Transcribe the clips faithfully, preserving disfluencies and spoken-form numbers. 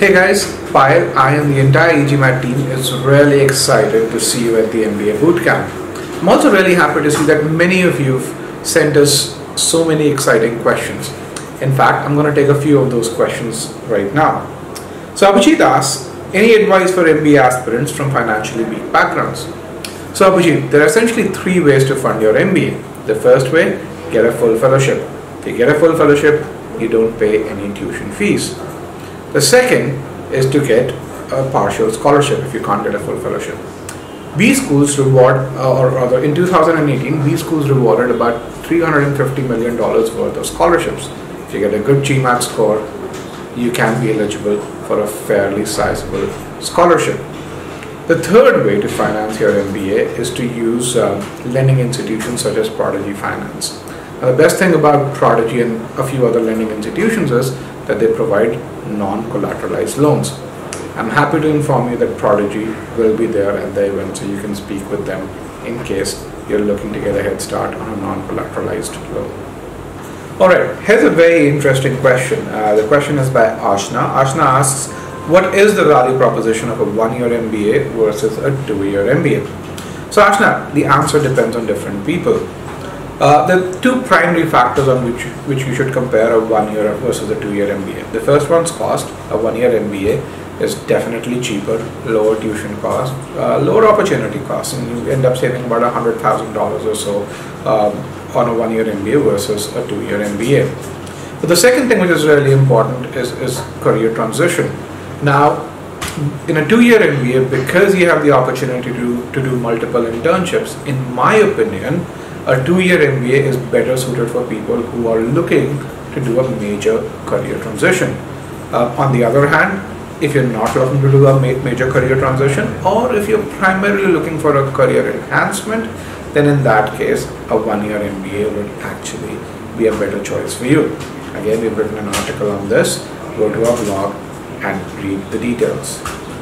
Hey guys, Payal, I and the entire e-GMAT team is really excited to see you at the M B A Bootcamp. I'm also really happy to see that many of you have sent us so many exciting questions. In fact, I'm going to take a few of those questions right now. So Abhijit asks, any advice for M B A aspirants from financially weak backgrounds? So Abhijit, there are essentially three ways to fund your M B A. The first way, get a full fellowship. If you get a full fellowship, you don't pay any tuition fees. The second is to get a partial scholarship if you can't get a full fellowship. B schools reward, uh, or rather in two thousand eighteen, B schools rewarded about three hundred fifty million dollars worth of scholarships. If you get a good GMAT score, you can be eligible for a fairly sizable scholarship. The third way to finance your M B A is to use uh, lending institutions such as Prodigy Finance. Now, the best thing about Prodigy and a few other lending institutions is that they provide non-collateralized loans. I'm happy to inform you that Prodigy will be there at the event, so you can speak with them in case you're looking to get a head start on a non-collateralized loan. Alright, here's a very interesting question. Uh, the question is by Ashna. Ashna asks, what is the value proposition of a one-year M B A versus a two-year M B A? So Ashna, the answer depends on different people. Uh, there are two primary factors on which which you should compare a one-year versus a two-year M B A. The first one's cost. A one-year M B A is definitely cheaper, lower tuition cost, uh, lower opportunity cost, and you end up saving about one hundred thousand dollars or so um, on a one-year M B A versus a two-year M B A. But the second thing which is really important is, is career transition. Now, in a two-year M B A, because you have the opportunity to, to do multiple internships, in my opinion, a two-year M B A is better suited for people who are looking to do a major career transition. Uh, on the other hand, if you're not looking to do a ma- major career transition, or if you're primarily looking for a career enhancement, then in that case, a one-year M B A would actually be a better choice for you. Again, we've written an article on this. Go to our blog and read the details.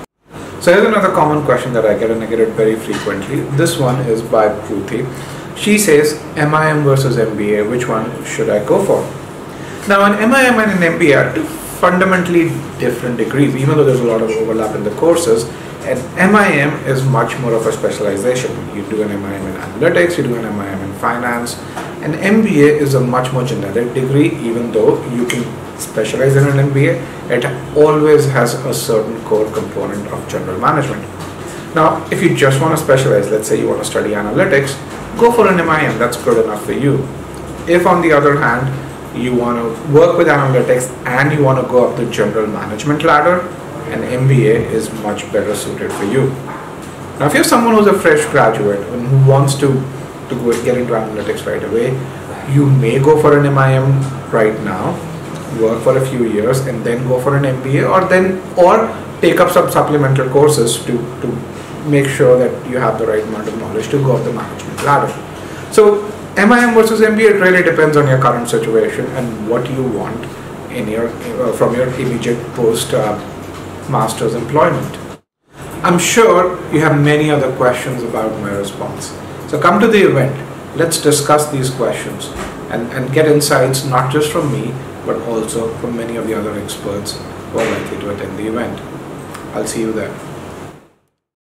So here's another common question that I get, and I get it very frequently. This one is by Pruthi. She says, M I M versus M B A, which one should I go for? Now, an M I M and an M B A are two fundamentally different degrees, even though there's a lot of overlap in the courses. And M I M is much more of a specialization. You do an M I M in analytics, you do an M I M in finance. An M B A is a much more generic degree, even though you can specialize in an M B A. It always has a certain core component of general management. Now, if you just want to specialize, let's say you want to study analytics, go for an M I M, that's good enough for you. If on the other hand, you want to work with analytics and you want to go up the general management ladder, an M B A is much better suited for you. Now, if you're someone who's a fresh graduate and who wants to, to go get into analytics right away, you may go for an M I M right now, work for a few years and then go for an M B A, or then or take up some supplemental courses to, to make sure that you have the right amount of knowledge to go up the management ladder. So M I M versus M B A, it really depends on your current situation and what you want in your uh, from your immediate post uh, master's employment. I'm sure you have many other questions about my response. So come to the event. Let's discuss these questions and, and get insights not just from me, but also from many of the other experts who are likely to attend the event. I'll see you there.